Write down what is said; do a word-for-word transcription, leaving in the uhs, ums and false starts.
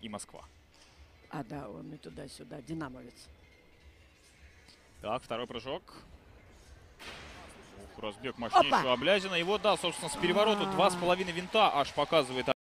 и Москва. А, да, он и туда-сюда, динамовец. Так, второй прыжок. Ух, разбег мощнейшего Облязина. И вот, да, собственно, с переворота два с половиной винта аж показывает